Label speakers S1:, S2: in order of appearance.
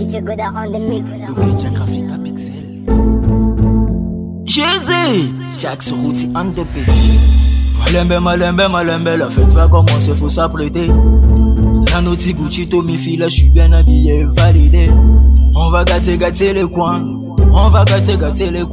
S1: DJ Goda on the mix.
S2: DJ Graphic à Pixel. Jésus, Jack sur outil on the beat. Malembe, la fête va commencer, faut s'apprêter. Un outil Gucci, Tommy Fila, je suis bien habillé, validé. On va gâter les coins, on va gâter les coins.